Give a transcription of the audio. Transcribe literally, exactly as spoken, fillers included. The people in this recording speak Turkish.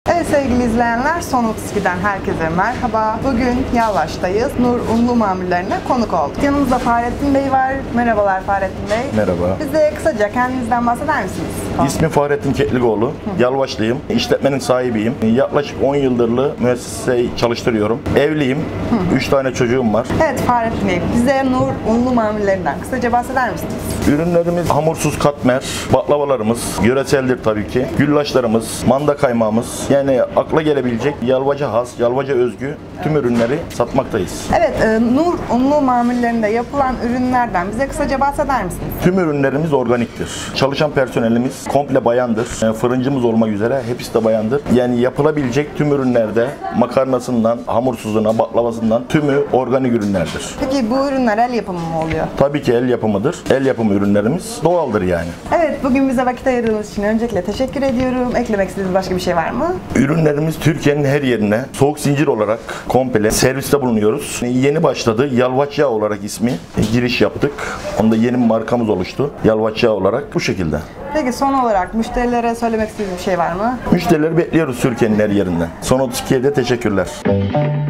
Evet sevgili izleyenler, Son otuz ikiden herkese merhaba. Bugün Yalvaç'tayız. Nur Unlu Mamullerine konuk olduk. Yanımızda Fahrettin Bey var. Merhabalar Fahrettin Bey. Merhaba. Bize kısaca kendinizden bahseder misiniz? İsmim Fahrettin Ketlikoğlu. Yalvaçlıyım. İşletmenin sahibiyim. Yaklaşık on yıldır müesseseyi çalıştırıyorum. Evliyim. üç tane çocuğum var. Evet Fahrettin Bey, bize Nur Unlu Mamullerinden kısaca bahseder misiniz? Ürünlerimiz hamursuz katmer, baklavalarımız, yöreseldir tabii ki. Güllaçlarımız, manda kaymağımız, yani akla gelebilecek Yalvaç'a has, Yalvaç'a özgü tüm ürünleri satmaktayız. Evet, e, Nur Unlu Mamullerinde yapılan ürünlerden bize kısaca bahseder misiniz? Tüm ürünlerimiz organiktir. Çalışan personelimiz komple bayandır. E, fırıncımız olmak üzere hepsi de bayandır. Yani yapılabilecek tüm ürünlerde makarnasından, hamursuzuna, baklavasından tümü organik ürünlerdir. Peki bu ürünler el yapımı mı oluyor? Tabii ki el yapımıdır. El yapımı ürünlerimiz doğaldır yani. Evet, bugün bize vakit ayırdığınız için öncelikle teşekkür ediyorum. Eklemek istediğiniz başka bir şey var mı? Ürünlerimiz Türkiye'nin her yerine soğuk zincir olarak komple serviste bulunuyoruz. Yeni başladı. Yalvaç Yağı olarak ismi. Giriş yaptık. Onda yeni bir markamız oluştu. Yalvaç Yağı olarak bu şekilde. Peki son olarak müşterilere söylemek istediğiniz bir şey var mı? Müşterileri bekliyoruz Türkiye'nin her yerinden. Son otuz ikiye de teşekkürler.